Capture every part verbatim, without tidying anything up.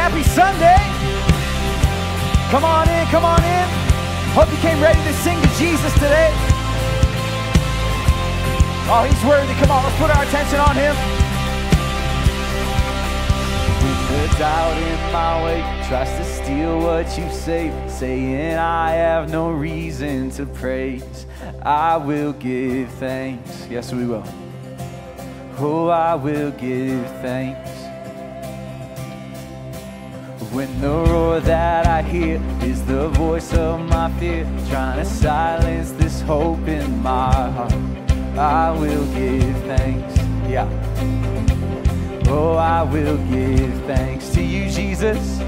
Happy Sunday. Come on in, come on in. Hope you came ready to sing to Jesus today. Oh, he's worthy. Come on, let's put our attention on him. When the doubt in my way tries to steal what you say, saying I have no reason to praise, I will give thanks. Yes, we will. Oh, I will give thanks. When the roar that I hear is the voice of my fear, trying to silence this hope in my heart, I will give thanks. Yeah. Oh, I will give thanks to you, Jesus.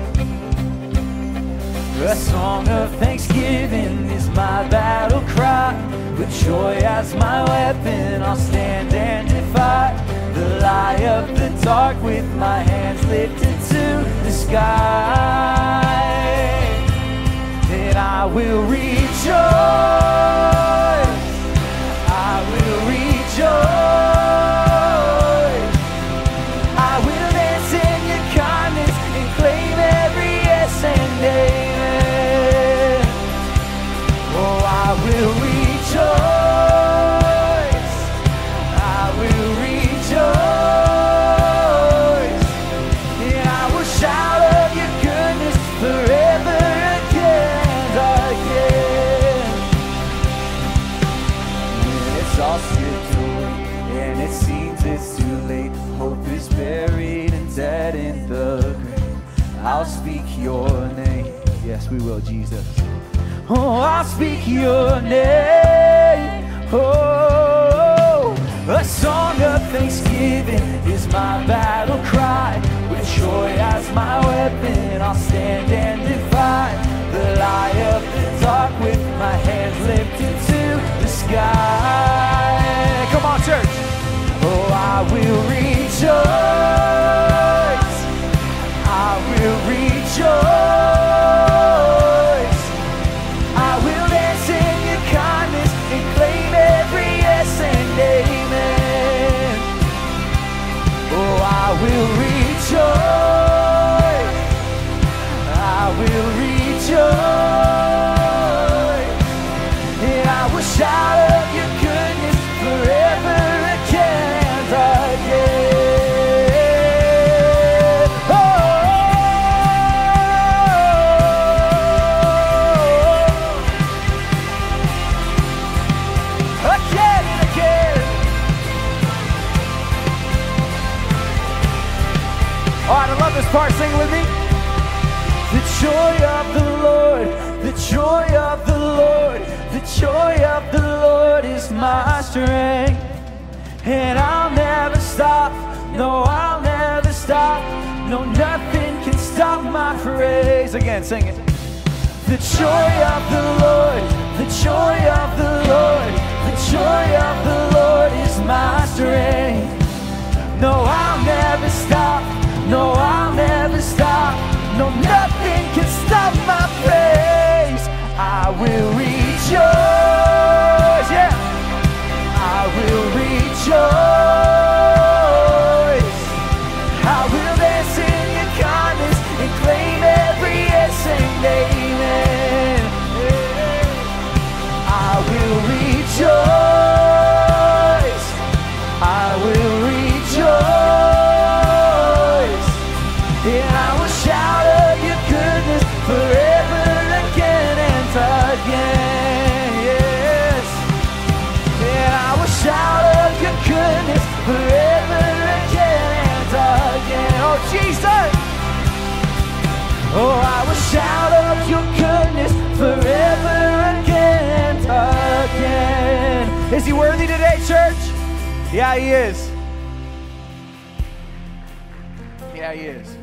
A song of thanksgiving is my battle cry. With joy as my weapon, I'll stand and defy the lie of the dark with my hands lifted to the sky. And I will rejoice. I will rejoice. I will dance in your kindness and claim every yes and amen. Oh, I will rejoice. I will rejoice. And I will shout of your goodness forever again, again. When it's all stripped away and it seems it's too late, hope is buried and dead in the grave, I'll speak your name. Yes, we will, Jesus. Oh, I'll speak your name. Oh, a song of thanksgiving is my battle cry. With joy as my weapon, I'll stand and defy the lie of the dark with my hands lifted to the sky. Come on, church. Oh, I will rejoice. I will rejoice. I will dance in your kindness and claim every yes and amen. Oh, I will rejoice. I will rejoice. And I will shout of your goodness forever again and again. This part, sing with me. The joy of the Lord, the joy of the Lord, the joy of the Lord is my strength. And I'll never stop, no, I'll never stop, no, nothing can stop my praise. Again, sing it. The joy of the Lord, the joy of the Lord, the joy of the Lord is my strength. No, I'll never stop, no, I'll never stop. No, nothing can stop my praise. I will rejoice. Yeah. I will rejoice. I will dance in your kindness and claim every yes and amen. I will rejoice. I will rejoice. And I will shout of your goodness forever again and again, yes. And I will shout of your goodness forever again and again. Oh, Jesus! Oh, I will shout of your goodness forever again and again. Is he worthy today, church? Yeah, he is. Yeah, he is.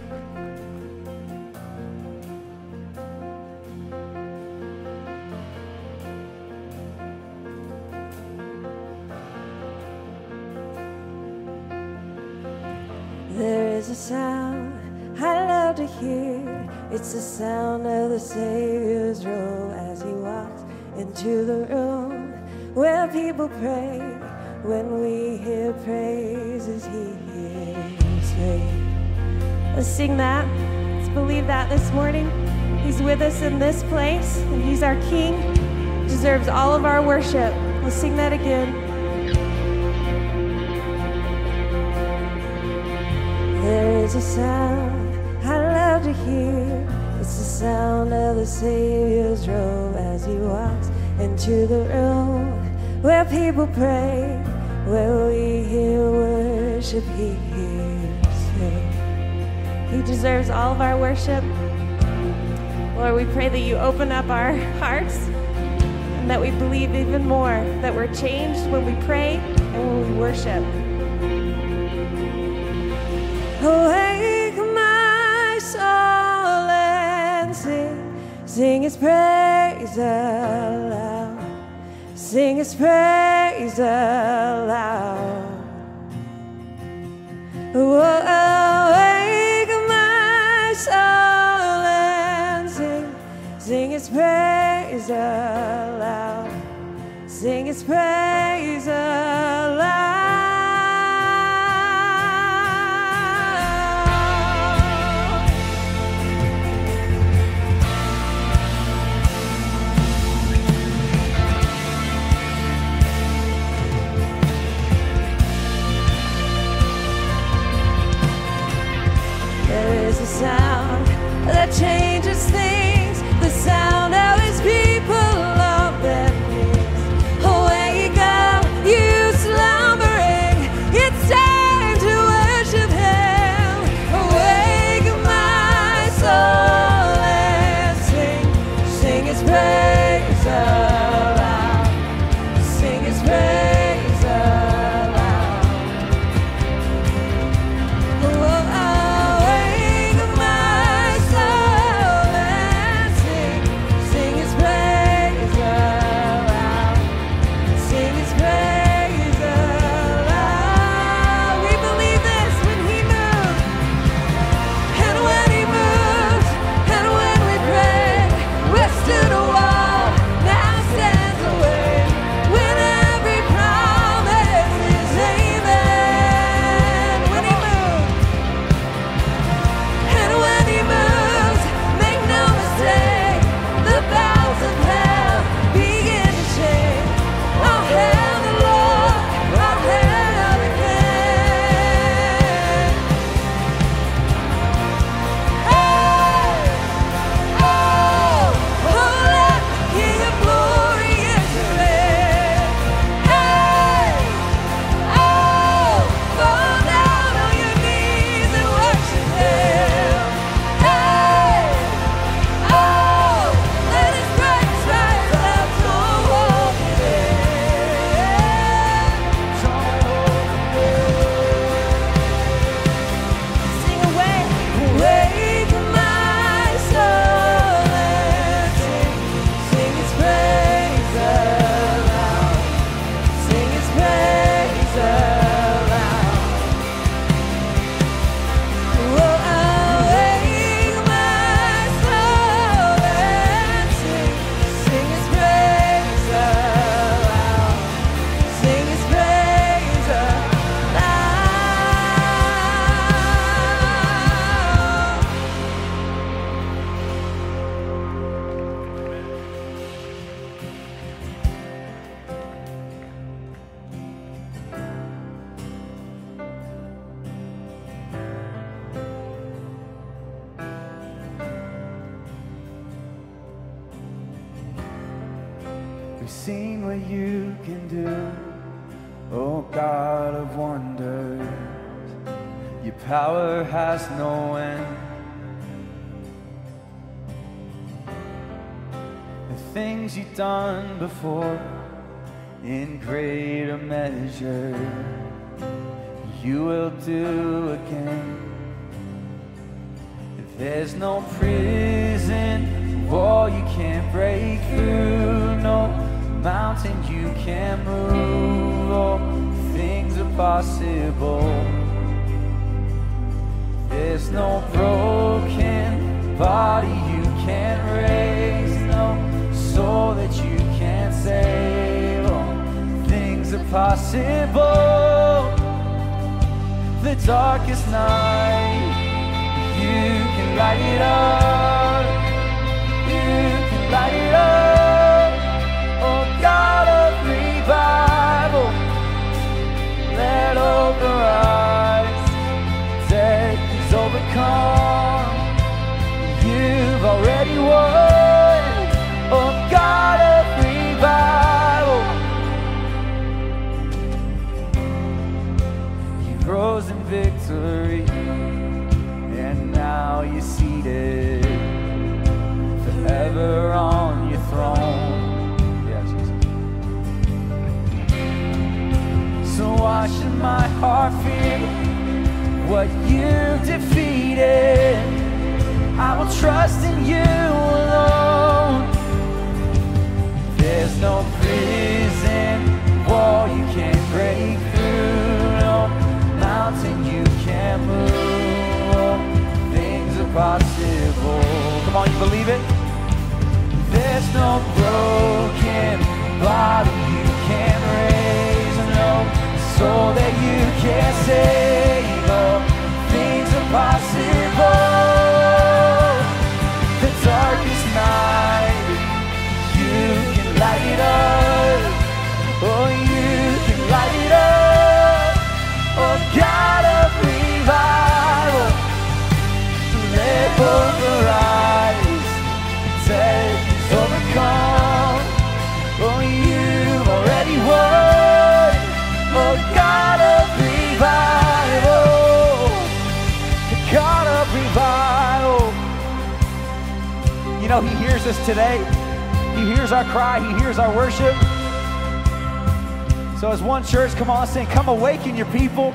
There is a sound I love to hear. It's the sound of the Savior's robe as he walks into the room where people pray. When we hear praises, he hears faith. Let's sing that just believe that this morning? He's with us in this place, and He's our King. He deserves all of our worship. Let's sing that again. There is a sound I love to hear. It's the sound of the Savior's robe as He walks into the room where people pray, where we hear worship, He hears Him. He deserves all of our worship. Lord, we pray that You open up our hearts and that we believe even more that we're changed when we pray and when we worship. Awake my soul and sing, sing His praise aloud, sing His praise aloud. Oh, awake my soul and sing, sing His praise aloud, sing His praise aloud. Sound that changes things, the sound of His people on their knees. Awake up, you slumbering, it's time to worship Him. Awake my soul and sing, sing His praise aloud, sing His praise aloud. Oh, We've seen what You can do, oh God of wonders. Your power has no end. The things You've done before, in greater measure, You will do again. There's no prison wall You can't break through, no mountain You can't move. All things are possible. There's no broken body You can't raise, no soul that You can't save. All things are possible. The darkest night You can light it up. You can light it up. Oh God of revival, let hope arise. Death is overcome. You've already won. Oh God of revival, you rose in victory, and now you're seated forever on your throne. Yeah, Jesus. So why should my heart fear what you defeated? I will trust in you alone. There's no prison wall you can't break through, no mountain you can't move. Things are possible. Come on, you believe it? There's no broken body you can't raise, no soul that you can't save. Oh, things are possible. The darkest night, you can light it up. Oh, you can light it up. Oh, God of revival, let hope arise. Death is overcome. Oh, you've already won. Oh, God of revival, the God of revival. You know, he hears us today. He hears our cry. He hears our worship. So as one church, come on, sing, come awaken your people.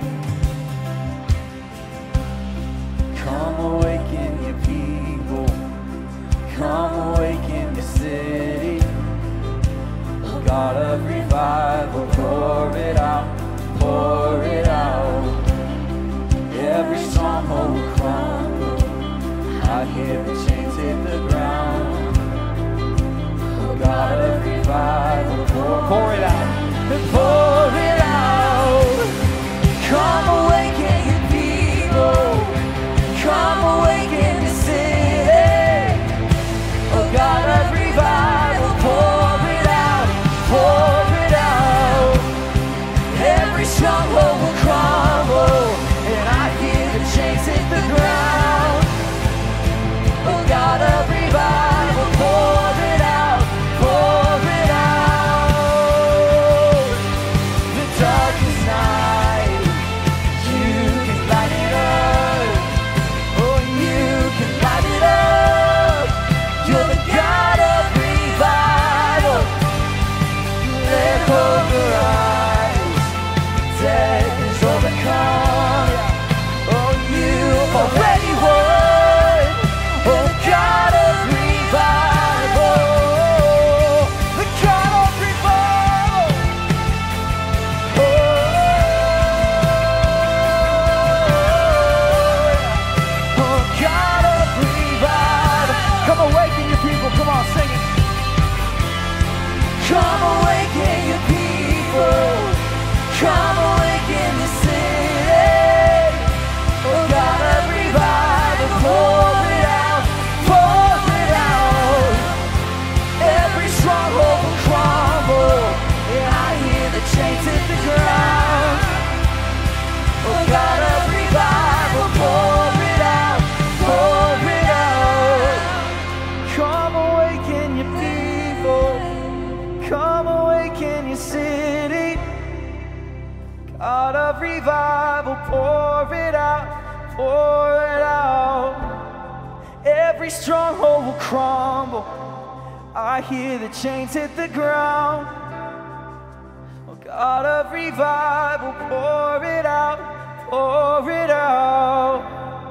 Come awaken your people. Come awaken your city. God of revival, pour it out, pour it out. Every stronghold will crumble. I hear the chains hit the ground. God of revival, pour, pour it out, pour it out. Come awaken your people. Come awaken the city. Oh God of revival, pour it out, pour it out. Every stronghold will crumble, and I hear the chains hit the ground. Oh God of revival, pour it out, pour it out. The darkest night, you can light it up. Oh, you can light it up. You're the God of revival. Let hope arise. Death is overcome. Oh, you've already won. Oh, God of revival, the God of revival. Oh, oh, God of revival. Come awaken your people. Come on, sing it. Come awaken your people. Come awaken the city. Oh, God of revival, pour it out, pour it out. Every stronghold will crumble, and I hear the chains hit the ground. Oh, God of revival, pour it out, pour it out. Come awaken your people. Come awaken your city. God of revival, pour it out, pour it out. Every stronghold will crumble. I hear the chains hit the ground. Oh, God of revival, pour it out, pour it out.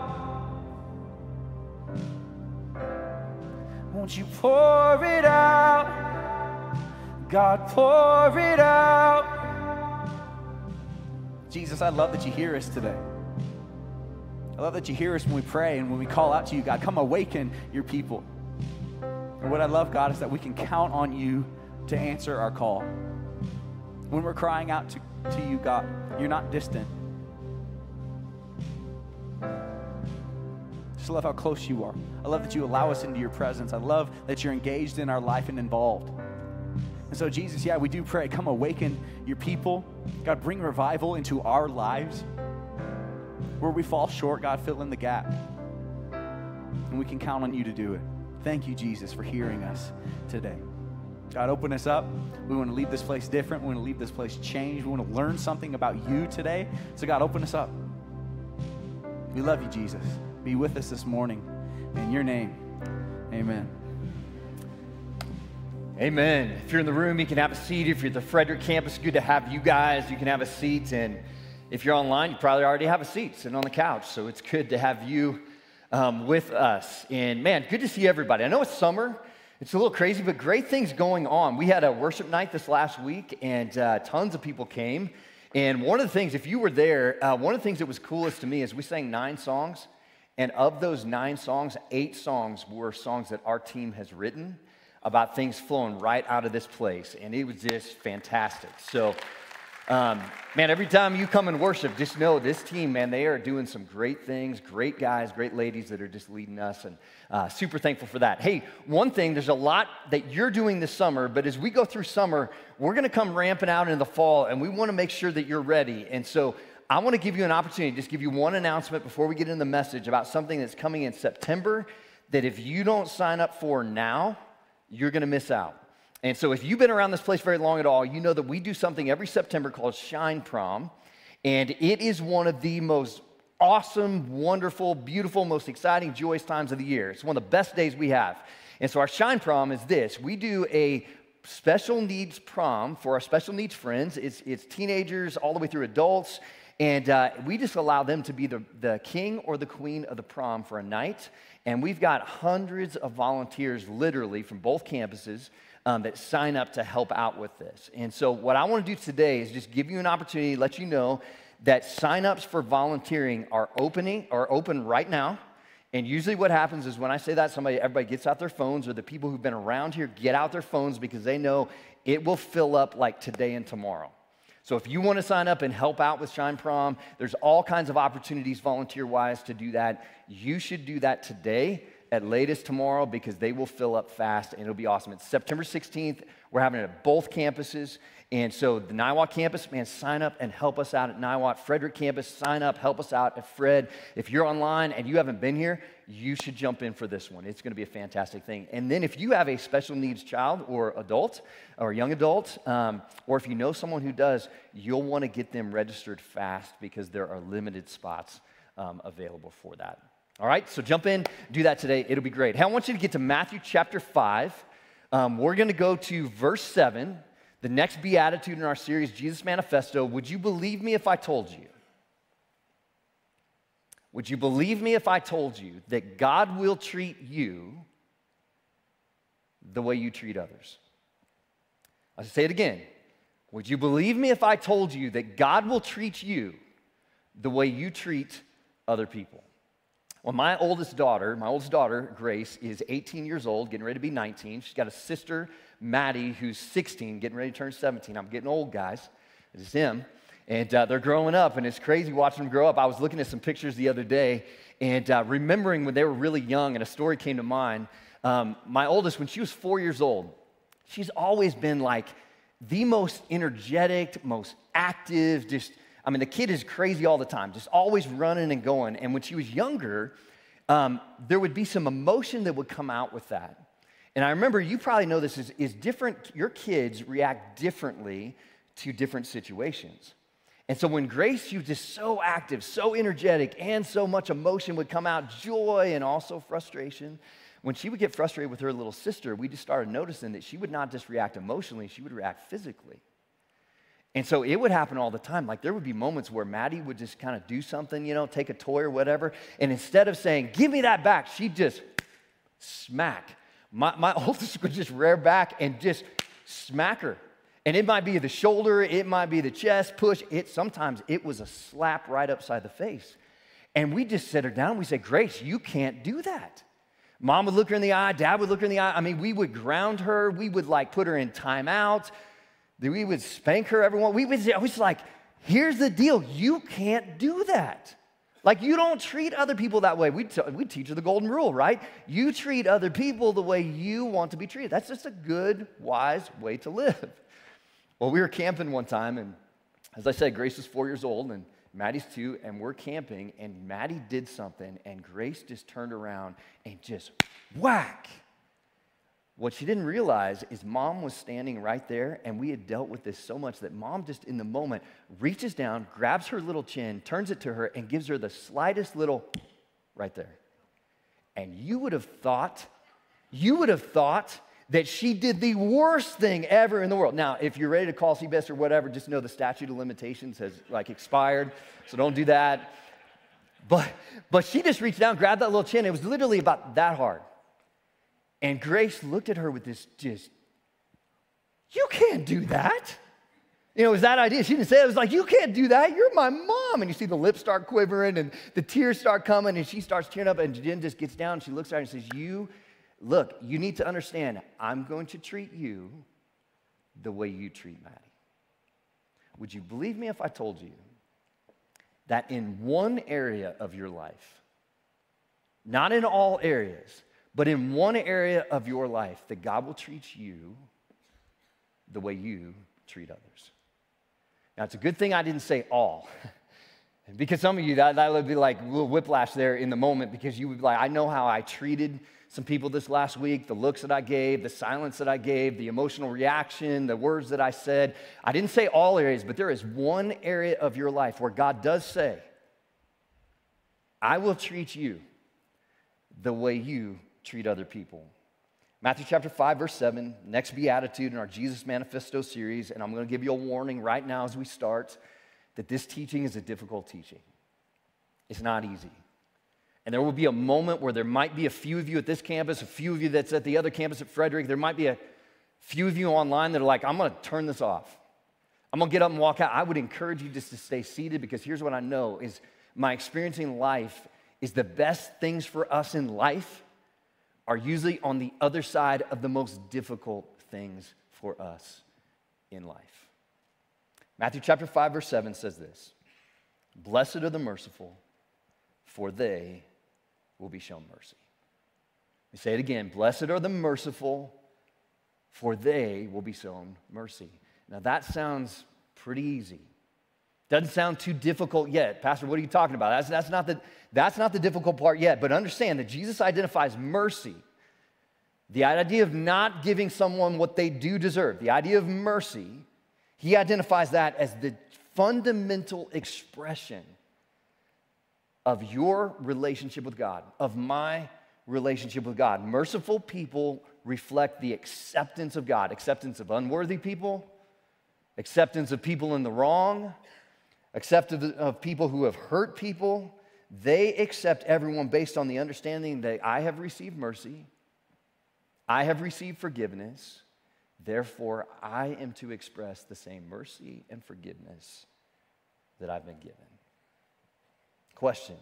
Won't you pour it out? God, pour it out. Jesus, I love that you hear us today. I love that you hear us when we pray and when we call out to you, God. Come awaken your people. And what I love, God, is that we can count on you to answer our call. When we're crying out to, to you, God, you're not distant. Just love how close you are. I love that you allow us into your presence. I love that you're engaged in our life and involved. And so, Jesus, yeah, we do pray, come awaken your people. God, bring revival into our lives. Where we fall short, God, fill in the gap. And we can count on you to do it. Thank you, Jesus, for hearing us today. God, open us up. We want to leave this place different. We want to leave this place changed. We want to learn something about you today. So, God, open us up. We love you, Jesus. Be with us this morning. In your name, amen. Amen. If you're in the room, you can have a seat. If you're at the Frederick campus, good to have you guys. You can have a seat. And if you're online, you probably already have a seat sitting on the couch. So it's good to have you um, with us. And man, good to see everybody. I know it's summer. It's a little crazy, but great things going on. We had a worship night this last week, and uh, tons of people came. And one of the things, if you were there, uh, one of the things that was coolest to me is we sang nine songs. And of those nine songs, eight songs were songs that our team has written about things flowing right out of this place. And it was just fantastic. So, um, man, every time you come and worship, just know this team, man, they are doing some great things, great guys, great ladies that are just leading us, and uh, super thankful for that. Hey, one thing, there's a lot that you're doing this summer, but as we go through summer, we're going to come ramping out in the fall, and we want to make sure that you're ready. And so I want to give you an opportunity, just give you one announcement before we get into the message about something that's coming in September that if you don't sign up for now, you're going to miss out. And so if you've been around this place very long at all, you know that we do something every September called Shine Prom, and it is one of the most awesome, wonderful, beautiful, most exciting, joyous times of the year. It's one of the best days we have. And so our Shine Prom is this. We do a special needs prom for our special needs friends. It's, it's teenagers all the way through adults. And uh, we just allow them to be the, the king or the queen of the prom for a night. And we've got hundreds of volunteers, literally, from both campuses um, that sign up to help out with this. And so what I want to do today is just give you an opportunity to let you know that sign-ups for volunteering are opening are open right now. And usually what happens is when I say that, somebody, everybody gets out their phones, or the people who've been around here get out their phones because they know it will fill up like today and tomorrow. So if you want to sign up and help out with Shine Prom, there's all kinds of opportunities volunteer-wise to do that. You should do that today, at latest tomorrow, because they will fill up fast, and it'll be awesome. It's September sixteenth. We're having it at both campuses. And so the Niwot campus, man, sign up and help us out at Niwot. Frederick campus, sign up, help us out at Fred. If you're online and you haven't been here, you should jump in for this one. It's going to be a fantastic thing. And then if you have a special needs child or adult or young adult, um, or if you know someone who does, you'll want to get them registered fast because there are limited spots um, available for that. All right, so jump in, do that today. It'll be great. Hey, I want you to get to Matthew chapter five. Um, we're going to go to verse seven. The next beatitude in our series, Jesus Manifesto. Would you believe me if I told you? Would you believe me if I told you that God will treat you the way you treat others? I'll say it again. Would you believe me if I told you that God will treat you the way you treat other people? Well, my oldest daughter, my oldest daughter, Grace, is eighteen years old, getting ready to be nineteen. She's got a sister, Maddie, who's sixteen, getting ready to turn seventeen. I'm getting old, guys. It's him. And uh, they're growing up, and it's crazy watching them grow up. I was looking at some pictures the other day and uh, remembering when they were really young, and a story came to mind. Um, my oldest, when she was four years old, she's always been like the most energetic, most active, just, I mean, the kid is crazy all the time, just always running and going. And when she was younger, um, there would be some emotion that would come out with that. And I remember, you probably know this, is, is different, your kids react differently to different situations. And so when Grace, she was just so active, so energetic, and so much emotion would come out, joy and also frustration. When she would get frustrated with her little sister, we just started noticing that she would not just react emotionally, she would react physically. And so it would happen all the time. Like there would be moments where Maddie would just kind of do something, you know, take a toy or whatever, and instead of saying, give me that back, she'd just smack. My, my oldest would just rear back and just smack her. And it might be the shoulder, it might be the chest, push. It sometimes it was a slap right upside the face. And we just sit her down and we say, Grace, you can't do that. Mom would look her in the eye, Dad would look her in the eye. I mean, we would ground her, we would like put her in timeout, we would spank her every once. We would say, I was like, here's the deal, you can't do that. Like, you don't treat other people that way. We, t- we teach her the golden rule, right? You treat other people the way you want to be treated. That's just a good, wise way to live. Well, we were camping one time, and as I said, Grace was four years old, and Maddie's two, and we're camping, and Maddie did something, and Grace just turned around and just whack. What she didn't realize is Mom was standing right there, and we had dealt with this so much that Mom just in the moment reaches down, grabs her little chin, turns it to her, and gives her the slightest little right there. And you would have thought, you would have thought that she did the worst thing ever in the world. Now, if you're ready to call Seabest or whatever, just know the statute of limitations has like expired, so don't do that. But, but she just reached down, grabbed that little chin. It was literally about that hard. And Grace looked at her with this just, you can't do that. You know, it was that idea. She didn't say it. It was like, you can't do that. You're my mom. And you see the lips start quivering and the tears start coming and she starts tearing up and Jen just gets down. And she looks at her and says, you, look, you need to understand, I'm going to treat you the way you treat Maddie. Would you believe me if I told you that in one area of your life, not in all areas, but in one area of your life, that God will treat you the way you treat others? Now, it's a good thing I didn't say all. Because some of you, that, that would be like a little whiplash there in the moment, because you would be like, I know how I treated some people this last week, the looks that I gave, the silence that I gave, the emotional reaction, the words that I said. I didn't say all areas, but there is one area of your life where God does say, I will treat you the way you treat other people. Matthew chapter five, verse seven, next beatitude in our Jesus Manifesto series, and I'm going to give you a warning right now as we start that this teaching is a difficult teaching. It's not easy. And there will be a moment where there might be a few of you at this campus, a few of you that's at the other campus at Frederick, there might be a few of you online that are like, I'm going to turn this off. I'm going to get up and walk out. I would encourage you just to stay seated, because here's what I know is my experience in life is the best things for us in life are usually on the other side of the most difficult things for us in life. Matthew chapter five, verse seven says this, blessed are the merciful, for they will be shown mercy. We say it again, blessed are the merciful, for they will be shown mercy. Now that sounds pretty easy. Doesn't sound too difficult yet. Pastor, what are you talking about? That's, that's, not the, that's not the difficult part yet, but understand that Jesus identifies mercy, the idea of not giving someone what they do deserve, the idea of mercy, he identifies that as the fundamental expression of your relationship with God, of my relationship with God. Merciful people reflect the acceptance of God, acceptance of unworthy people, acceptance of people in the wrong, acceptance of people who have hurt people. They accept everyone based on the understanding that I have received mercy, I have received forgiveness, therefore I am to express the same mercy and forgiveness that I've been given. Question.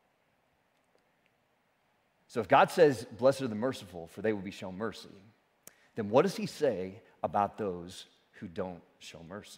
So if God says, blessed are the merciful, for they will be shown mercy, then what does he say about those who don't show mercy?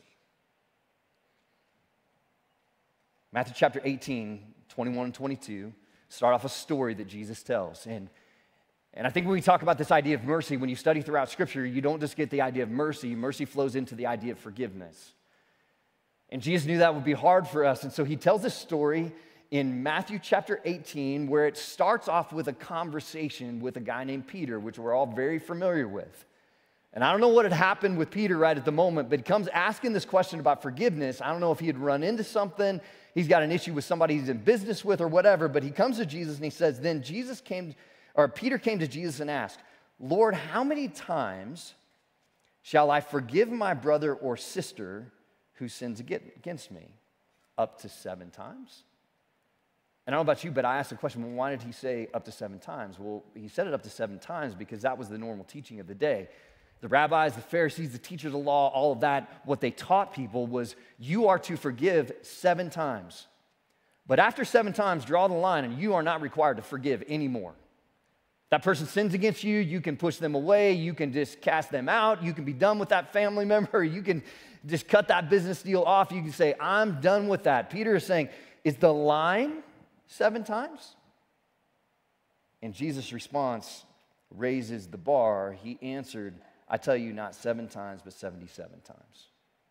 Matthew chapter eighteen, twenty-one and twenty-two start off a story that Jesus tells. And, and I think when we talk about this idea of mercy, when you study throughout Scripture, you don't just get the idea of mercy. Mercy flows into the idea of forgiveness. And Jesus knew that would be hard for us. And so he tells this story in Matthew chapter eighteen, where it starts off with a conversation with a guy named Peter, which we're all very familiar with. And I don't know what had happened with Peter right at the moment, but he comes asking this question about forgiveness. I don't know if he had run into something. He's got an issue with somebody he's in business with or whatever, but he comes to Jesus and he says, then Jesus came, or Peter came to Jesus and asked, Lord, how many times shall I forgive my brother or sister who sins against me? Up to seven times? And I don't know about you, but I asked the question, well, why did he say up to seven times? Well, he said it up to seven times because that was the normal teaching of the day. The rabbis, the Pharisees, the teachers of the law, all of that, what they taught people was you are to forgive seven times. But after seven times, draw the line, and you are not required to forgive anymore. That person sins against you, you can push them away, you can just cast them out, you can be done with that family member, you can just cut that business deal off, you can say, I'm done with that. Peter is saying, is the line Seven times? And Jesus' response raises the bar. He answered, I tell you, not seven times, but seventy-seven times.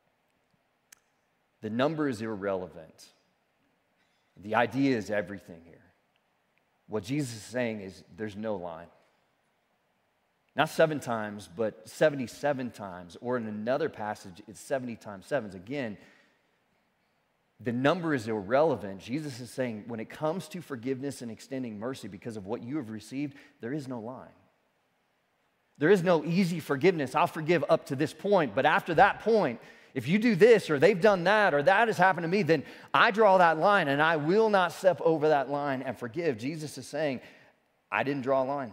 The number is irrelevant. The idea is everything here. What Jesus is saying is there's no line. Not seven times, but seventy-seven times, or in another passage, it's seventy times sevens. Again, the number is irrelevant. Jesus is saying when it comes to forgiveness and extending mercy because of what you have received, there is no line. There is no easy forgiveness. I'll forgive up to this point, but after that point, if you do this or they've done that or that has happened to me, then I draw that line and I will not step over that line and forgive. Jesus is saying, I didn't draw a line.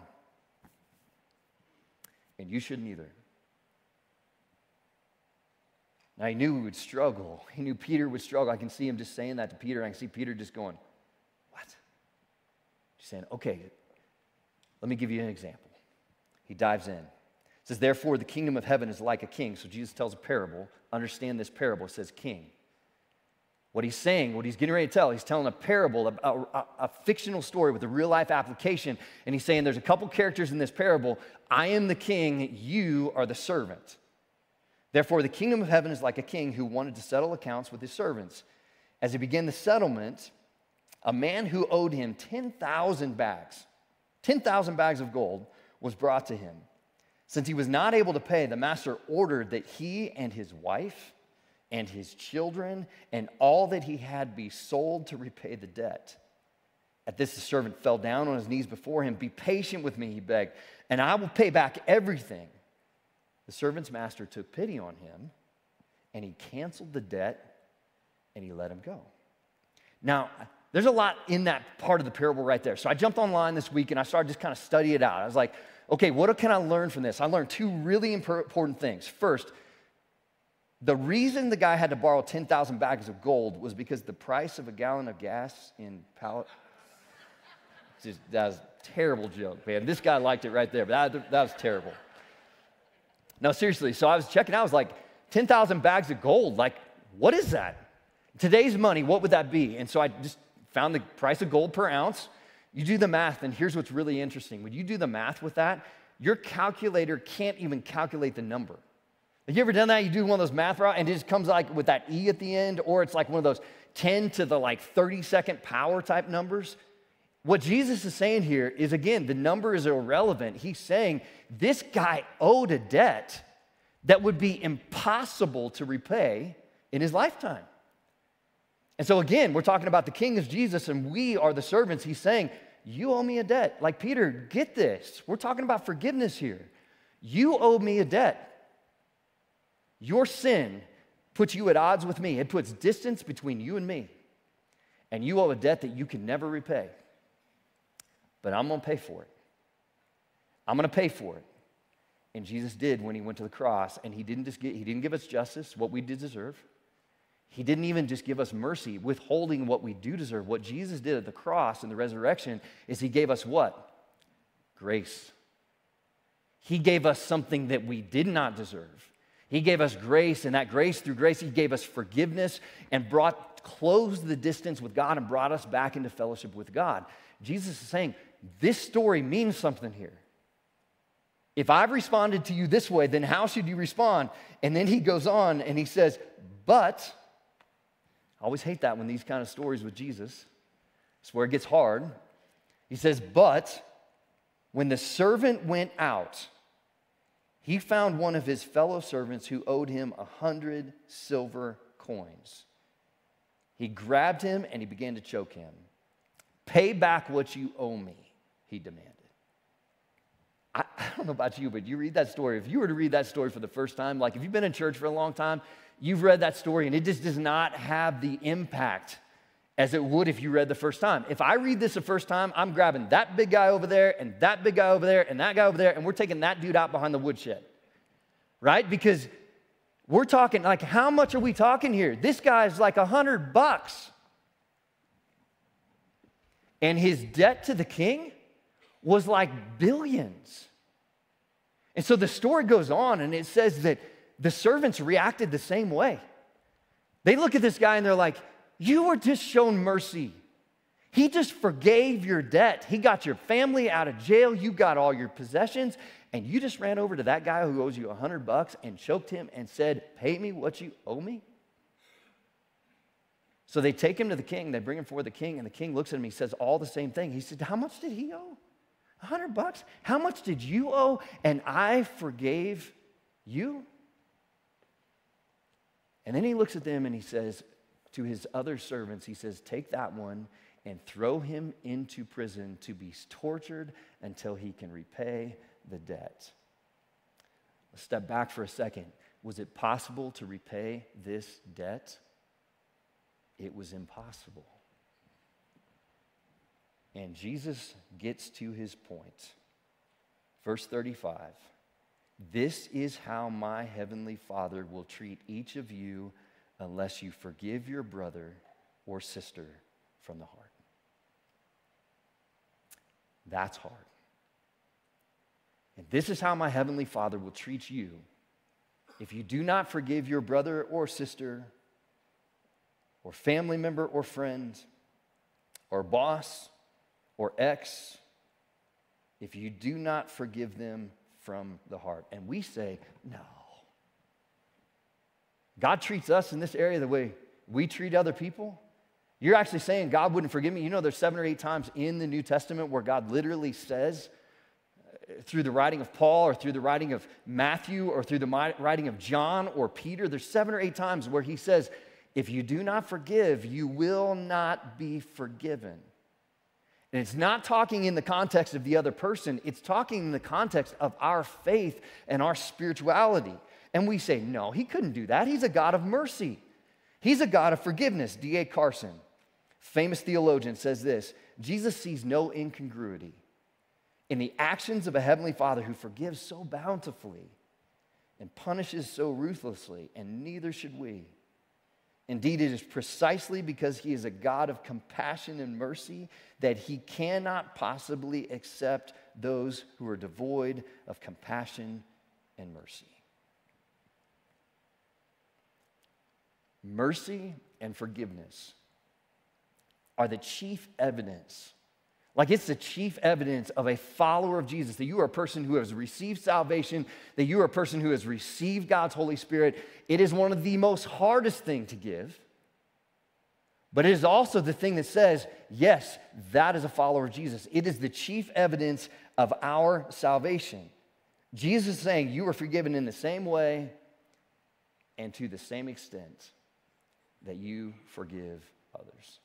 And you shouldn't either. Now, he knew we would struggle. He knew Peter would struggle. I can see him just saying that to Peter. I can see Peter just going, what? Just saying, okay, let me give you an example. He dives in. It says, therefore, the kingdom of heaven is like a king. So Jesus tells a parable. Understand this parable. It says king. What he's saying, what he's getting ready to tell, he's telling a parable, a, a, a fictional story with a real-life application. And he's saying there's a couple characters in this parable. I am the king. You are the servant. Therefore, the kingdom of heaven is like a king who wanted to settle accounts with his servants. As he began the settlement, a man who owed him ten thousand bags, ten thousand bags of gold was brought to him. Since he was not able to pay, the master ordered that he and his wife and his children and all that he had be sold to repay the debt. At this, the servant fell down on his knees before him. Be patient with me, he begged, and I will pay back everything. The servant's master took pity on him, and he canceled the debt, and he let him go. Now, there's a lot in that part of the parable right there. So I jumped online this week, and I started just kind of studying it out. I was like, okay, what can I learn from this? I learned two really important things. First, the reason the guy had to borrow ten thousand bags of gold was because the price of a gallon of gas in Pal- just that was a terrible joke, man. This guy liked it right there, but that, that was terrible. No, seriously, so I was checking out, I was like, ten thousand bags of gold, like, what is that? Today's money, what would that be? And so I just found the price of gold per ounce. You do the math, and here's what's really interesting. When you do the math with that, your calculator can't even calculate the number. Have you ever done that? You do one of those math, and it just comes like with that E at the end, or it's like one of those ten to the like thirty second power type numbers. What Jesus is saying here is, again, the number is irrelevant. He's saying this guy owed a debt that would be impossible to repay in his lifetime. And so, again, we're talking about the king is Jesus, and we are the servants. He's saying, you owe me a debt. Like, Peter, get this. We're talking about forgiveness here. You owe me a debt. Your sin puts you at odds with me. It puts distance between you and me. And you owe a debt that you can never repay. But I'm going to pay for it. I'm going to pay for it. And Jesus did when he went to the cross. And he didn't just get, he didn't give us justice, what we did deserve. He didn't even just give us mercy, withholding what we do deserve. What Jesus did at the cross and the resurrection is he gave us what? Grace. He gave us something that we did not deserve. He gave us grace, and that grace, through grace, he gave us forgiveness and brought, closed the distance with God and brought us back into fellowship with God. Jesus is saying, this story means something here. If I've responded to you this way, then how should you respond? And then he goes on and he says, but, I always hate that when these kind of stories with Jesus, it's where it gets hard. He says, but when the servant went out, he found one of his fellow servants who owed him a hundred silver coins. He grabbed him and he began to choke him. Pay back what you owe me, he demanded. I, I don't know about you, but you read that story. If you were to read that story for the first time, like if you've been in church for a long time, you've read that story and it just does not have the impact as it would if you read the first time. If I read this the first time, I'm grabbing that big guy over there and that big guy over there and that guy over there, and we're taking that dude out behind the woodshed, right? Because we're talking, like, how much are we talking here? This guy's like a hundred bucks. And his debt to the king was like billions. And so the story goes on, and it says that the servants reacted the same way. They look at this guy and they're like, you were just shown mercy. He just forgave your debt. He got your family out of jail. You got all your possessions. And you just ran over to that guy who owes you a hundred bucks and choked him and said, pay me what you owe me? So they take him to the king. They bring him before the king. And the king looks at him. He says all the same thing. He said, how much did he owe? A hundred bucks? How much did you owe? And I forgave you? And then he looks at them and he says to his other servants, he says, take that one and throw him into prison to be tortured until he can repay the debt. Let's step back for a second. Was it possible to repay this debt? It was impossible. And Jesus gets to his point. Verse thirty-five. This is how my heavenly Father will treat each of you unless you forgive your brother or sister from the heart. That's hard. And this is how my heavenly Father will treat you if you do not forgive your brother or sister or family member or friend or boss or ex, if you do not forgive them from the heart. And we say, no. God treats us in this area the way we treat other people. You're actually saying God wouldn't forgive me. You know, there's seven or eight times in the New Testament where God literally says, through the writing of Paul or through the writing of Matthew or through the writing of John or Peter, there's seven or eight times where he says, if you do not forgive, you will not be forgiven. And it's not talking in the context of the other person. It's talking in the context of our faith and our spirituality. And we say, no, he couldn't do that. He's a God of mercy. He's a God of forgiveness. D A Carson, famous theologian, says this: Jesus sees no incongruity in the actions of a heavenly Father who forgives so bountifully and punishes so ruthlessly, and neither should we. Indeed, it is precisely because he is a God of compassion and mercy that he cannot possibly accept those who are devoid of compassion and mercy. Mercy and forgiveness are the chief evidence. Like, it's the chief evidence of a follower of Jesus, that you are a person who has received salvation, that you are a person who has received God's Holy Spirit. It is one of the most hardest things to give, but it is also the thing that says, yes, that is a follower of Jesus. It is the chief evidence of our salvation. Jesus is saying you are forgiven in the same way and to the same extent that you forgive others.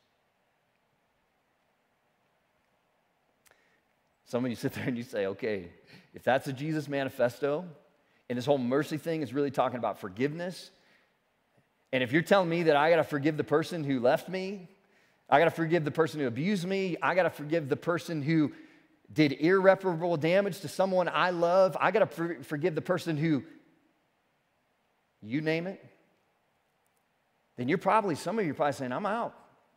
Some of you sit there and you say, okay, if that's a Jesus manifesto, and this whole mercy thing is really talking about forgiveness, and if you're telling me that I got to forgive the person who left me, I got to forgive the person who abused me, I got to forgive the person who did irreparable damage to someone I love, I got to for- forgive the person who, you name it, then you're probably, some of you are probably saying, I'm out.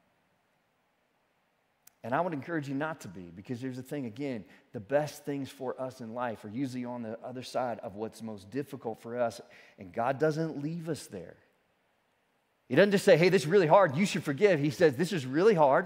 And I would encourage you not to be, because here's the thing, again, the best things for us in life are usually on the other side of what's most difficult for us, and God doesn't leave us there. He doesn't just say, hey, this is really hard, you should forgive. He says, this is really hard,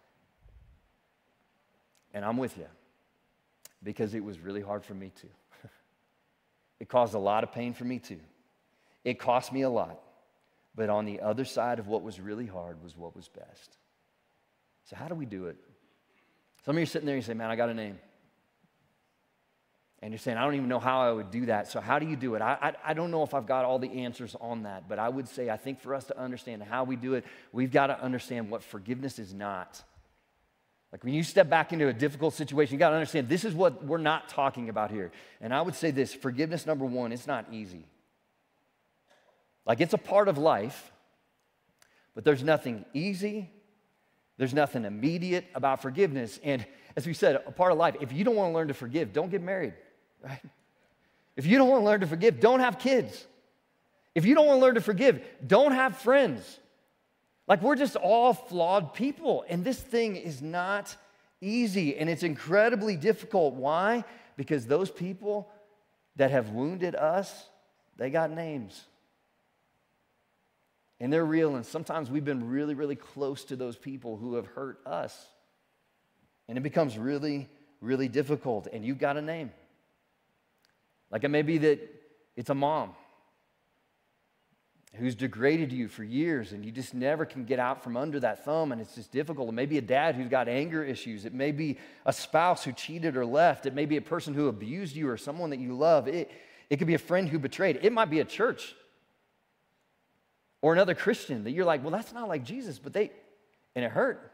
and I'm with you, because it was really hard for me too. It caused a lot of pain for me too. It cost me a lot, but on the other side of what was really hard was what was best. So how do we do it? Some of you are sitting there and you say, man, I got a name. And you're saying, I don't even know how I would do that. So how do you do it? I, I, I don't know if I've got all the answers on that, but I would say, I think for us to understand how we do it, we've got to understand what forgiveness is not. Like, when you step back into a difficult situation, you got to understand this is what we're not talking about here. And I would say this: forgiveness, number one, it's not easy. Like, it's a part of life, but there's nothing easy. There's nothing immediate about forgiveness. And as we said, a part of life, if you don't want to learn to forgive, don't get married, right? If you don't want to learn to forgive, don't have kids. If you don't want to learn to forgive, don't have friends. Like, we're just all flawed people, and this thing is not easy, and it's incredibly difficult. Why? Because those people that have wounded us, they got names. And they're real, and sometimes we've been really, really close to those people who have hurt us. And it becomes really, really difficult, and you've got a name. Like it may be that it's a mom who's degraded you for years, and you just never can get out from under that thumb, and it's just difficult. It may be a dad who's got anger issues. It may be a spouse who cheated or left. It may be a person who abused you or someone that you love. It, it could be a friend who betrayed. It might be a church or another Christian that you're like, well, that's not like Jesus, but they, and it hurt.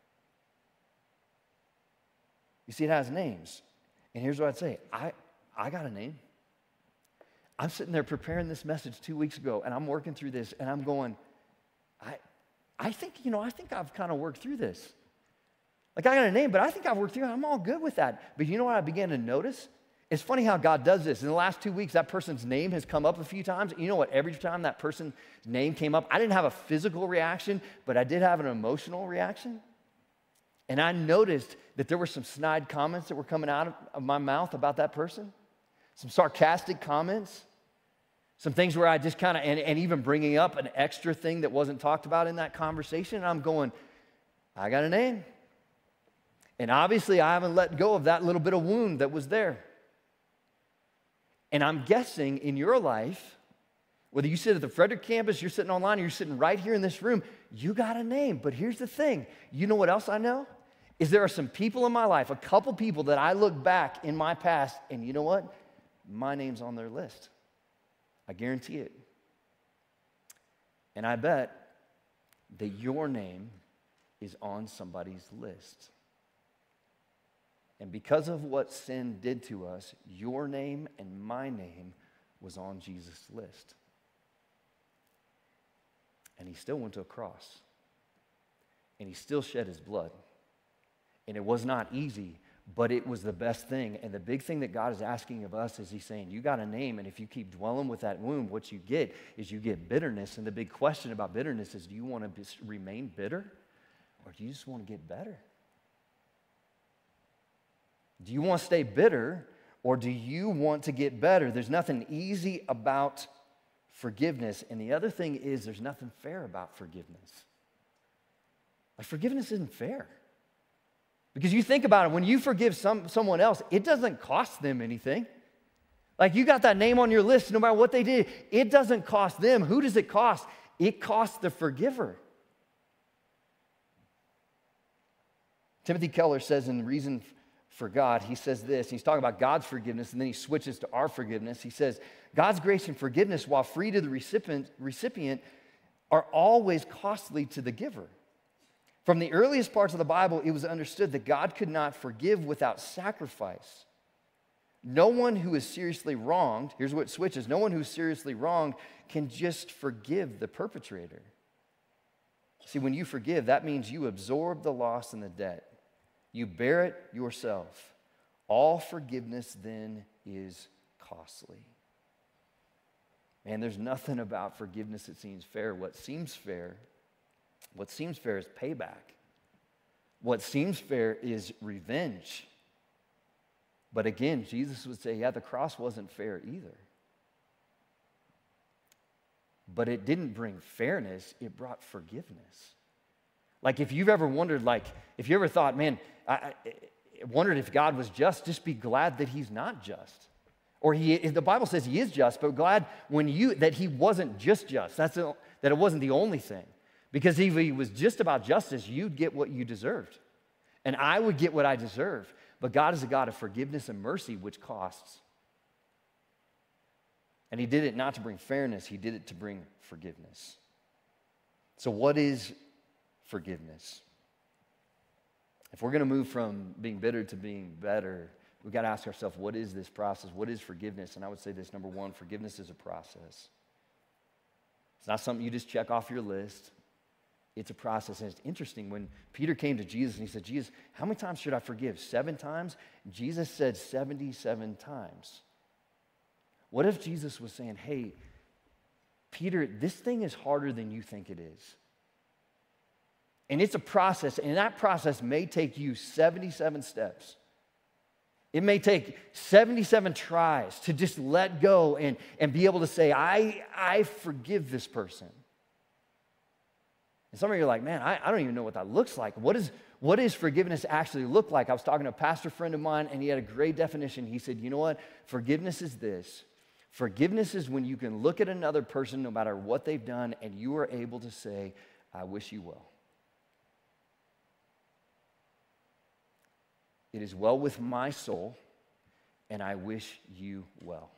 You see, it has names. And here's what I'd say. I, I got a name. I'm sitting there preparing this message two weeks ago, and I'm working through this, and I'm going, I, I think, you know, I think I've kind of worked through this. Like, I got a name, but I think I've worked through it. I'm all good with that. But you know what I began to notice? It's funny how God does this. In the last two weeks, that person's name has come up a few times. You know what? Every time that person's name came up, I didn't have a physical reaction, but I did have an emotional reaction. And I noticed that there were some snide comments that were coming out of, of my mouth about that person. Some sarcastic comments, some things where I just kind of, and, and even bringing up an extra thing that wasn't talked about in that conversation. And I'm going, I got a name. And obviously I haven't let go of that little bit of wound that was there. And I'm guessing in your life, whether you sit at the Frederick campus, you're sitting online, or you're sitting right here in this room, you got a name. But here's the thing. You know what else I know? Is there are some people in my life, a couple people that I look back in my past, and you know what? My name's on their list. I guarantee it. And I bet that your name is on somebody's list. And because of what sin did to us, your name and my name was on Jesus' list. And he still went to a cross. And he still shed his blood. And it was not easy, but it was the best thing. And the big thing that God is asking of us is he's saying, you got a name, and if you keep dwelling with that wound, what you get is you get bitterness. And the big question about bitterness is, do you want to be, remain bitter, or do you just want to get better? Do you want to stay bitter, or do you want to get better? There's nothing easy about forgiveness. And the other thing is, there's nothing fair about forgiveness. Like, forgiveness isn't fair. Because you think about it, when you forgive some, someone else, it doesn't cost them anything. Like, you got that name on your list, no matter what they did, it doesn't cost them. Who does it cost? It costs the forgiver. Timothy Keller says in Reason for God, he says this, he's talking about God's forgiveness, and then he switches to our forgiveness. He says, God's grace and forgiveness, while free to the recipient, recipient are always costly to the giver. From the earliest parts of the Bible, it was understood that God could not forgive without sacrifice. No one who is seriously wronged, here's what it switches, no one who is seriously wronged can just forgive the perpetrator. See, when you forgive, that means you absorb the loss and the debt. You bear it yourself. All forgiveness then is costly. Man, there's nothing about forgiveness that seems fair. What seems fair What seems fair is payback. What seems fair is revenge. But again, Jesus would say, yeah, the cross wasn't fair either. But it didn't bring fairness, it brought forgiveness. Like, if you've ever wondered, like, if you ever thought, man, I, I wondered if God was just, just be glad that he's not just. Or he, the Bible says he is just, but glad when you, that he wasn't just just. That's a, that it wasn't the only thing. Because if he was just about justice, you'd get what you deserved. And I would get what I deserve. But God is a God of forgiveness and mercy, which costs. And he did it not to bring fairness, he did it to bring forgiveness. So what is forgiveness? If we're going to move from being bitter to being better, we've got to ask ourselves, what is this process? What is forgiveness? And I would say this, number one, forgiveness is a process. It's not something you just check off your list. It's a process. And it's interesting, when Peter came to Jesus and he said, Jesus, how many times should I forgive? Seven times? Jesus said seventy-seven times. What if Jesus was saying, hey, Peter, this thing is harder than you think it is. And it's a process, and that process may take you seventy-seven steps. It may take seventy-seven tries to just let go and, and be able to say, I, I forgive this person. And some of you are like, man, I, I don't even know what that looks like. What, is, what does forgiveness actually look like? I was talking to a pastor friend of mine, and he had a great definition. He said, you know what? Forgiveness is this. Forgiveness is when you can look at another person, no matter what they've done, and you are able to say, I wish you well. It is well with my soul, and I wish you well.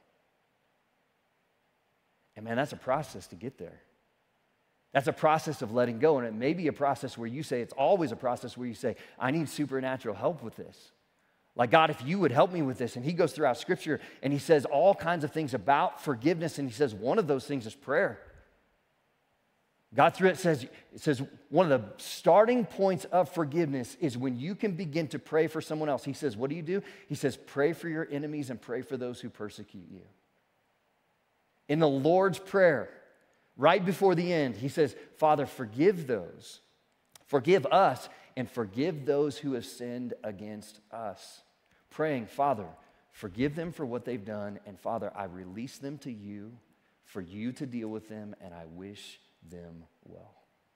And man, that's a process to get there. That's a process of letting go, and it may be a process where you say, it's always a process where you say, I need supernatural help with this. Like, God, if you would help me with this. And he goes throughout Scripture, and he says all kinds of things about forgiveness, and he says one of those things is prayer. God through it says, it says one of the starting points of forgiveness is when you can begin to pray for someone else. He says, what do you do? He says, pray for your enemies and pray for those who persecute you. In the Lord's Prayer, right before the end, he says, Father, forgive those, forgive us, and forgive those who have sinned against us. Praying, Father, forgive them for what they've done, and Father, I release them to you for you to deal with them, and I wish them well.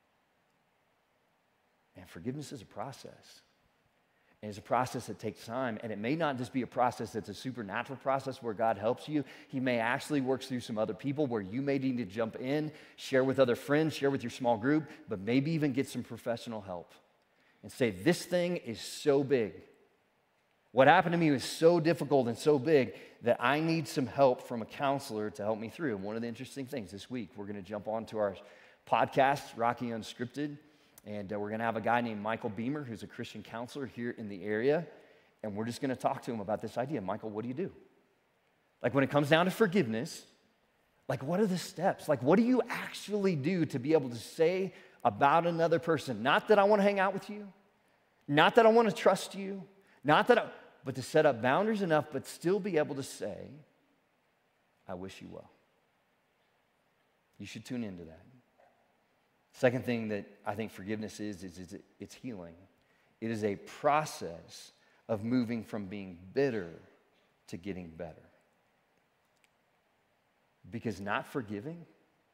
And forgiveness is a process. And it's a process that takes time, and it may not just be a process that's a supernatural process where God helps you. He may actually work through some other people where you may need to jump in, share with other friends, share with your small group, but maybe even get some professional help and say, this thing is so big. What happened to me was so difficult and so big that I need some help from a counselor to help me through. And one of the interesting things this week, we're going to jump on to our podcast, Rocky Unscripted. And uh, we're going to have a guy named Michael Beamer, who's a Christian counselor here in the area. And we're just going to talk to him about this idea. Michael, what do you do? Like when it comes down to forgiveness, like what are the steps? Like what do you actually do to be able to say about another person, not that I want to hang out with you, not that I want to trust you, not that I, but to set up boundaries enough, but still be able to say, I wish you well. You should tune into that. Second thing that I think forgiveness is, is, is it's healing. It is a process of moving from being bitter to getting better. Because not forgiving,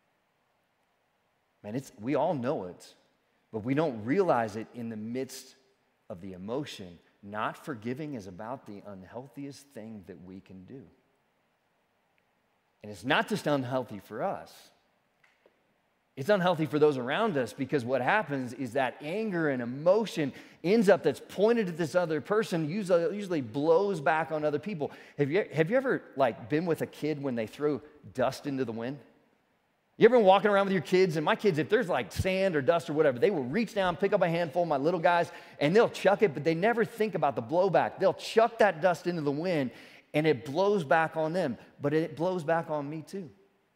man, it's, we all know it, but we don't realize it in the midst of the emotion. Not forgiving is about the unhealthiest thing that we can do. And it's not just unhealthy for us. It's unhealthy for those around us because what happens is that anger and emotion ends up that's pointed at this other person, usually, usually blows back on other people. Have you, have you ever like been with a kid when they throw dust into the wind? You ever been walking around with your kids? And my kids, if there's like sand or dust or whatever, they will reach down, pick up a handful of my little guys, and they'll chuck it, but they never think about the blowback. They'll chuck that dust into the wind, and it blows back on them, but it blows back on me too.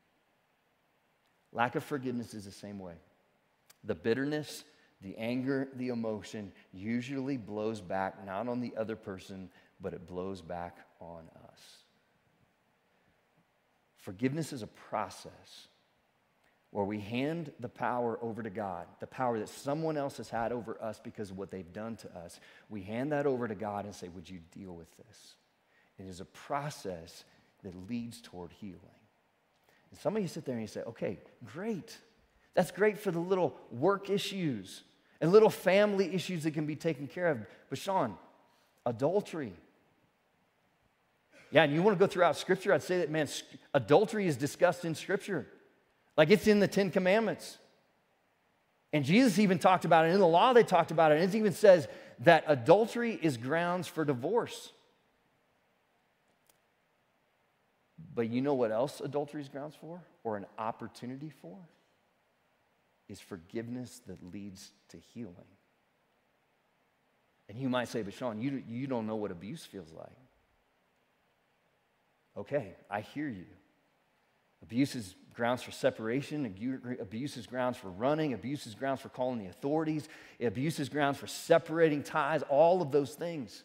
Lack of forgiveness is the same way. The bitterness, the anger, the emotion usually blows back not on the other person, but it blows back on us. Forgiveness is a process where we hand the power over to God, the power that someone else has had over us because of what they've done to us. We hand that over to God and say, would you deal with this? It is a process that leads toward healing. And some of you sit there and you say, okay, great. That's great for the little work issues and little family issues that can be taken care of. But Shan, adultery. Yeah, and you want to go throughout Scripture, I'd say that, man, adultery is discussed in Scripture. Like it's in the Ten Commandments. And Jesus even talked about it. In the law, they talked about it. And it even says that adultery is grounds for divorce. But you know what else adultery is grounds for? Or an opportunity for? Is forgiveness that leads to healing. And you might say, but Shan, you, you don't know what abuse feels like. Okay, I hear you. Abuse is grounds for separation. Abuse is grounds for running. Abuse is grounds for calling the authorities. Abuse is grounds for separating ties, all of those things.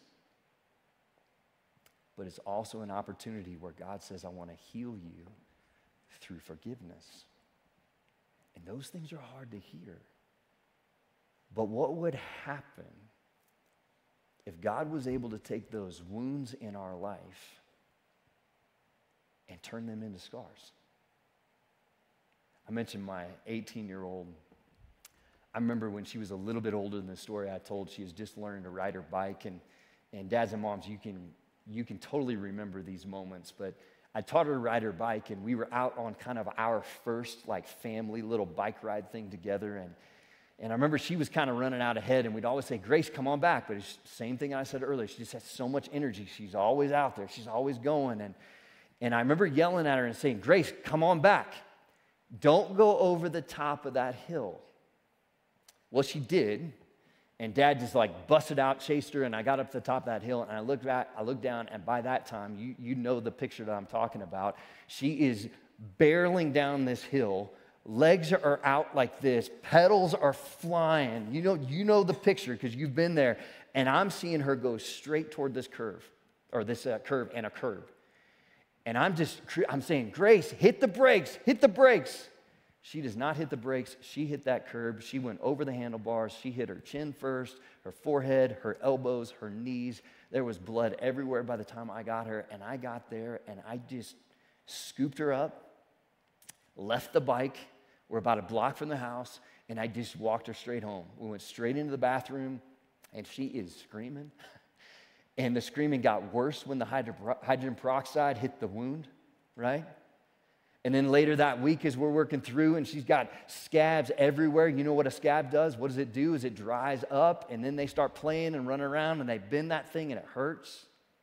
But it's also an opportunity where God says, I want to heal you through forgiveness. And those things are hard to hear. But what would happen if God was able to take those wounds in our life and turn them into scars? I mentioned my eighteen-year-old I remember when she was a little bit older than the story I told, she was just learning to ride her bike. And, and dads and moms, you can, you can totally remember these moments. But I taught her to ride her bike, and we were out on kind of our first like family little bike ride thing together. And, and I remember she was kind of running out ahead, and we'd always say, Grace, come on back. But it's the same thing I said earlier. She just has so much energy. She's always out there. She's always going. And, and I remember yelling at her and saying, Grace, come on back. Don't go over the top of that hill. Well, she did, and Dad just like busted out, chased her, and I got up to the top of that hill, and I looked back, I looked down, and by that time, you, you know the picture that I'm talking about. She is barreling down this hill. Legs are out like this. Pedals are flying. You know, you know the picture because you've been there, and I'm seeing her go straight toward this curve, or this uh, curve and a curb. And I'm just, I'm saying, Grace, hit the brakes, hit the brakes. She does not hit the brakes. She hit that curb. She went over the handlebars. She hit her chin first, her forehead, her elbows, her knees. There was blood everywhere by the time I got her. And I got there, and I just scooped her up, left the bike. We're about a block from the house, and I just walked her straight home. We went straight into the bathroom, and she is screaming. And the screaming got worse when the hydrogen peroxide hit the wound, right? And then later that week as we're working through, and she's got scabs everywhere. You know what a scab does? What does it do? Is it dries up, and then they start playing and running around, and they bend that thing, and it hurts.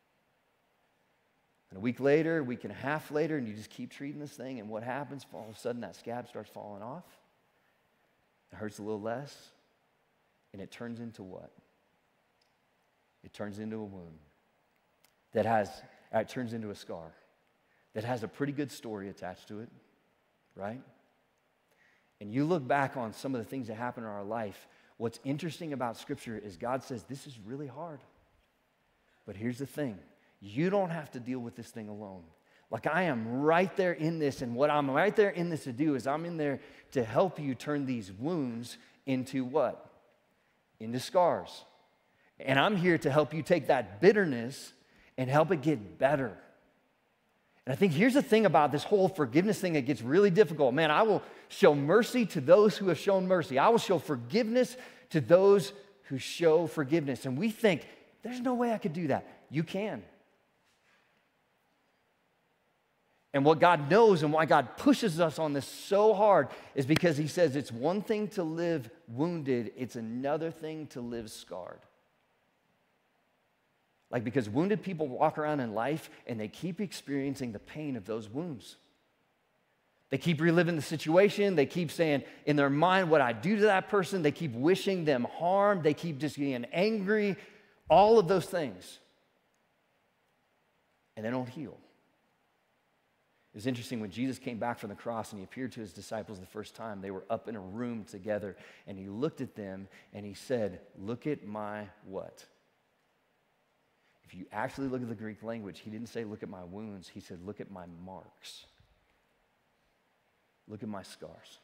And a week later, a week and a half later, and you just keep treating this thing, and what happens? All of a sudden, that scab starts falling off. It hurts a little less, and it turns into what? It turns into a wound that has, it turns into a scar that has a pretty good story attached to it, right? And you look back on some of the things that happen in our life, what's interesting about Scripture is God says, this is really hard. But here's the thing. You don't have to deal with this thing alone. Like I am right there in this, and what I'm right there in this to do is I'm in there to help you turn these wounds into what? Into scars. And I'm here to help you take that bitterness and help it get better. And I think here's the thing about this whole forgiveness thing that gets really difficult. Man, I will show mercy to those who have shown mercy. I will show forgiveness to those who show forgiveness. And we think, there's no way I could do that. You can. And what God knows and why God pushes us on this so hard is because he says it's one thing to live wounded, it's another thing to live scarred. Like, because wounded people walk around in life and they keep experiencing the pain of those wounds. They keep reliving the situation. They keep saying in their mind what I do to that person. They keep wishing them harm. They keep just getting angry. All of those things. And they don't heal. It was interesting when Jesus came back from the cross and he appeared to his disciples the first time. They were up in a room together and he looked at them and he said, look at my what? If you actually look at the Greek language, he didn't say, look at my wounds. He said, look at my marks. Look at my scars.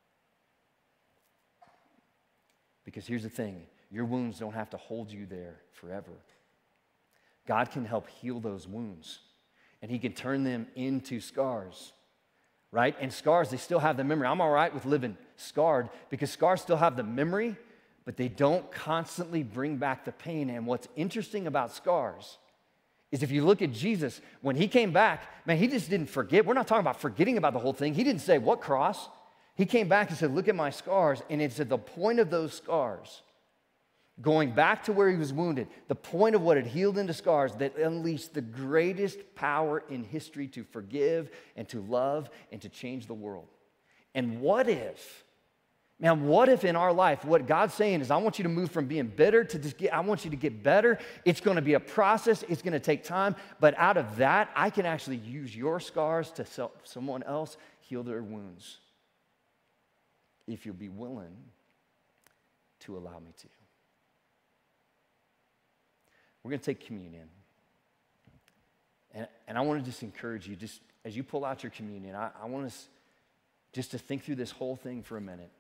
Because here's the thing. Your wounds don't have to hold you there forever. God can help heal those wounds. And he can turn them into scars. Right? And scars, they still have the memory. I'm all right with living scarred because scars still have the memory, but they don't constantly bring back the pain. And what's interesting about scars is if you look at Jesus, when he came back, man, he just didn't forget. We're not talking about forgetting about the whole thing. He didn't say, what cross? He came back and said, look at my scars. And it's at the point of those scars, going back to where he was wounded, the point of what had healed into scars that unleashed the greatest power in history to forgive and to love and to change the world. And what if... Man, what if in our life, what God's saying is, I want you to move from being bitter to just get, I want you to get better. It's going to be a process. It's going to take time. But out of that, I can actually use your scars to help someone else heal their wounds. If you'll be willing to allow me to. We're going to take communion. And, and I want to just encourage you, just as you pull out your communion, I, I want us just to think through this whole thing for a minute.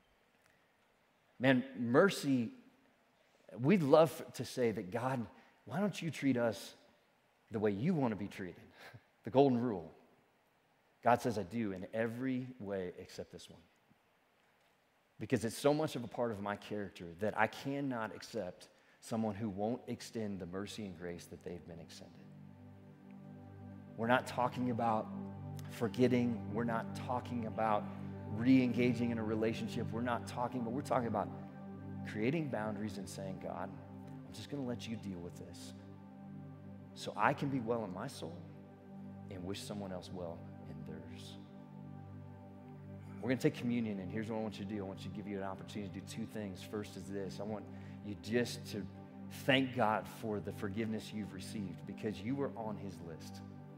Man, mercy, we'd love to say that, God, why don't you treat us the way you want to be treated? The golden rule. God says, I do in every way except this one. because it's so much of a part of my character that I cannot accept someone who won't extend the mercy and grace that they've been extended. We're not talking about forgetting. We're not talking about re-engaging in a relationship. We're not talking, but we're talking about creating boundaries and saying, God, I'm just going to let you deal with this so I can be well in my soul and wish someone else well in theirs. We're going to take communion, and here's what I want you to do. I want you to give you an opportunity to do two things. First is this. I want you just to thank God for the forgiveness you've received because you were on his list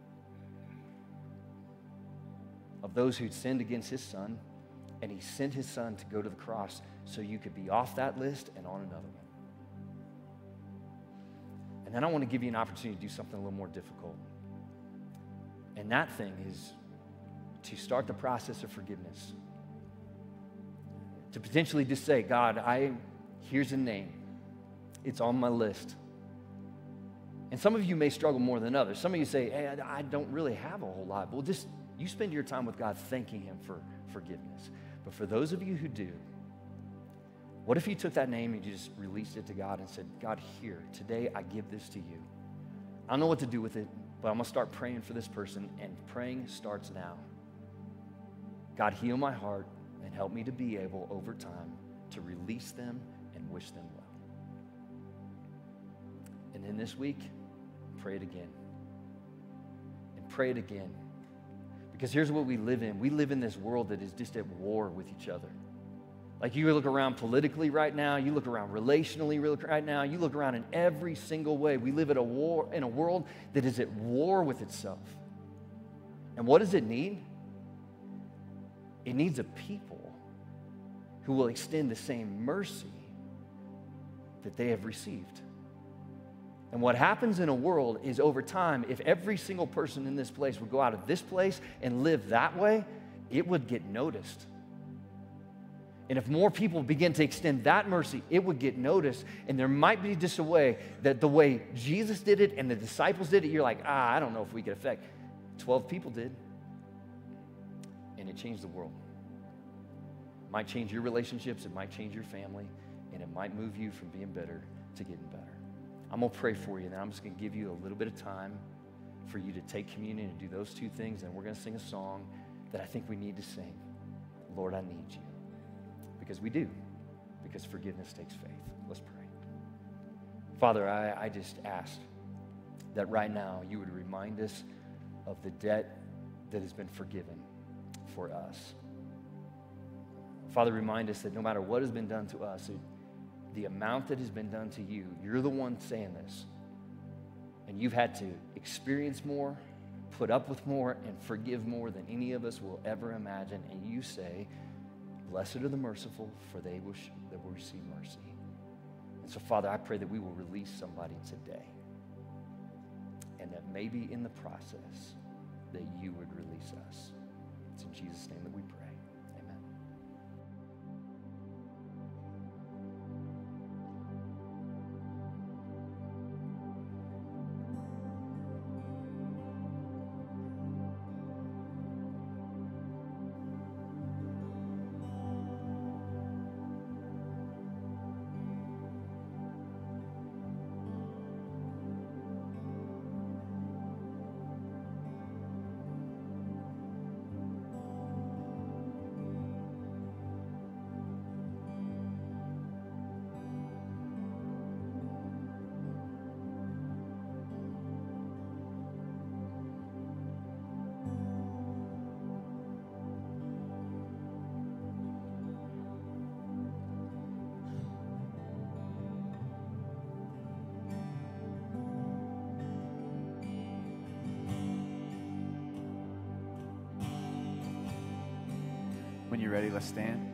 of those who'd sinned against his son, and he sent his son to go to the cross so you could be off that list and on another one. And then I want to give you an opportunity to do something a little more difficult. And that thing is to start the process of forgiveness. To potentially just say, God, I here's a name. It's on my list. And some of you may struggle more than others. Some of you say, hey, I don't really have a whole lot. Well, just you spend your time with God thanking him for forgiveness. But for those of you who do, what if you took that name and you just released it to God and said, God, here, today I give this to you. I don't know what to do with it, but I'm going to start praying for this person, and praying starts now. God, heal my heart and help me to be able over time to release them and wish them well. And then this week, pray it again. And pray it again. Because here's what we live in. We live in this world that is just at war with each other. Like you look around politically right now, you look around relationally right now, you look around in every single way. We live at a war in a world that is at war with itself. And what does it need? It needs a people who will extend the same mercy that they have received. And what happens in a world is over time, if every single person in this place would go out of this place and live that way, it would get noticed. And if more people begin to extend that mercy, it would get noticed. And there might be just a way that the way Jesus did it and the disciples did it, you're like, ah, I don't know if we could affect. Twelve people did. And it changed the world. It might change your relationships, it might change your family, and it might move you from being bitter to getting better. I'm going to pray for you, and then I'm just going to give you a little bit of time for you to take communion and do those two things, and we're going to sing a song that I think we need to sing. Lord, I need you. Because we do. Because forgiveness takes faith. Let's pray. Father, I, I just ask that right now you would remind us of the debt that has been forgiven for us. Father, remind us that no matter what has been done to us, it, the amount that has been done to you, you're the one saying this. And you've had to experience more, put up with more, and forgive more than any of us will ever imagine. And you say, blessed are the merciful, for they will, sh- they will receive mercy. And so, Father, I pray that we will release somebody today. And that maybe in the process, that you would release us. It's in Jesus' name that we pray. Amen. When you're ready, let's stand.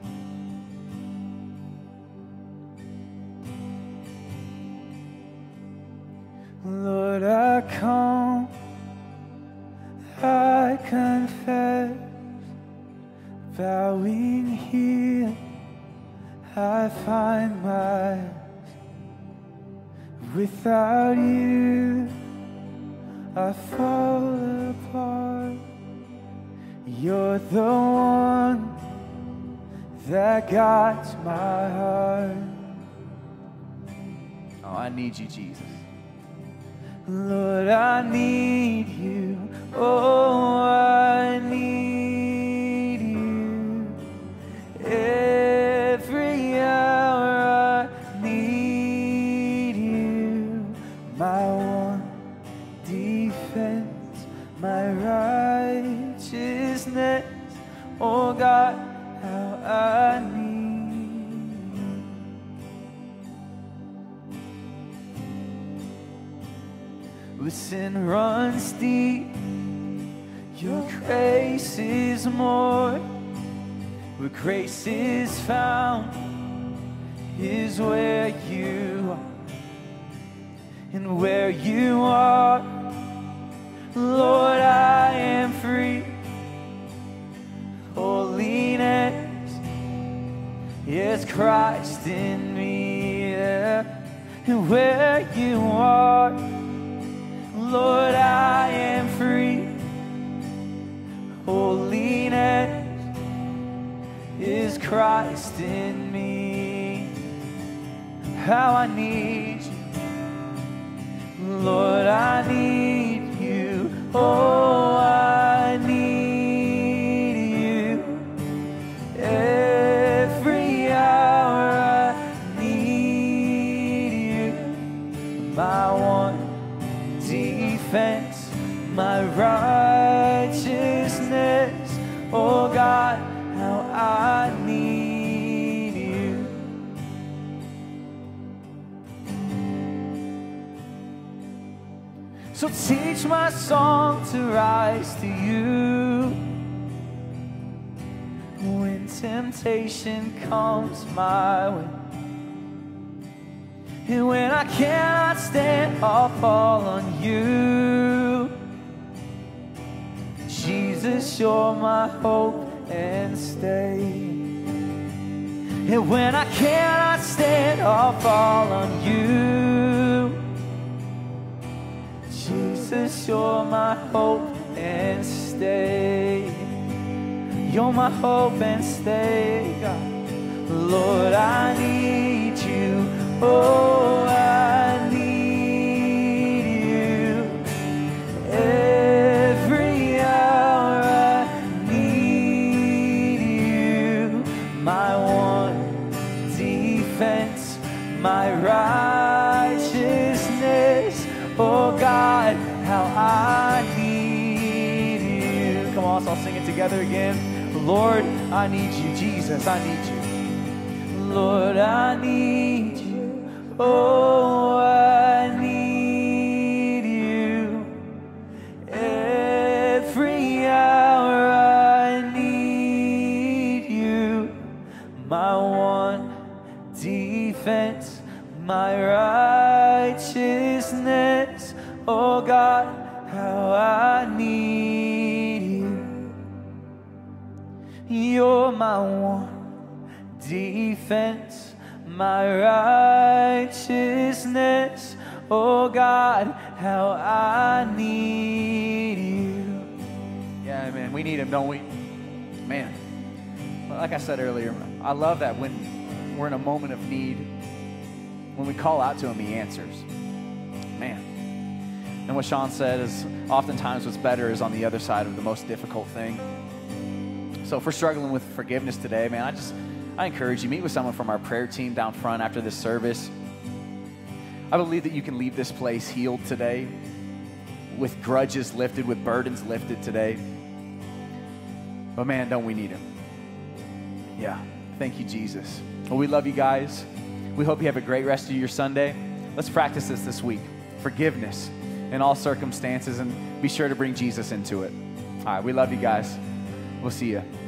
Lord, I come, I confess, bowing here, I find my without you, I fall apart. You're the one that guides my heart. Oh, I need you, Jesus. Lord, I need you. Oh, I need you. Every hour I need you. My one defense, my righteousness. Oh God, how I need you. With sin runs deep, your grace is more. Where grace is found is where you are. And where you are, Lord, I am free. Holiness, yes, Christ in me, yeah. And where you are, Lord, I am free. Holiness is Christ in me. How I need you, Lord, I need you. Oh, I need you. Every hour I need you. My one defense, my righteousness. Oh God, how I need you. So teach my song to rise to you. When temptation comes my way, and when I cannot stand, I'll fall on you. Jesus, you're my hope and stay. And when I cannot stand, I'll fall on you. Jesus, you're my hope and stay. You're my hope and stay, God. Lord, I need you. Oh, I need you. Every hour I need you. My one defense, my righteousness. Oh God, how I need you. Come on, so I'll sing it together again. Lord, I need you. Jesus, I need you. Lord, I need you. Oh, I need you. Every hour I need you. My one defense, my righteousness. Oh God, how I need you. You're my one defense, my righteousness. Oh God, how I need you. Yeah, man, we need him, don't we? Man, like I said earlier, I love that when we're in a moment of need, when we call out to him, he answers. Man. And what Shan said is oftentimes what's better is on the other side of the most difficult thing. So if we're struggling with forgiveness today, man, I just, I encourage you, meet with someone from our prayer team down front after this service. I believe that you can leave this place healed today, with grudges lifted, with burdens lifted today. But man, don't we need him? Yeah, thank you, Jesus. Well, we love you guys. We hope you have a great rest of your Sunday. Let's practice this this week. Forgiveness in all circumstances, and be sure to bring Jesus into it. All right, we love you guys. We'll see you.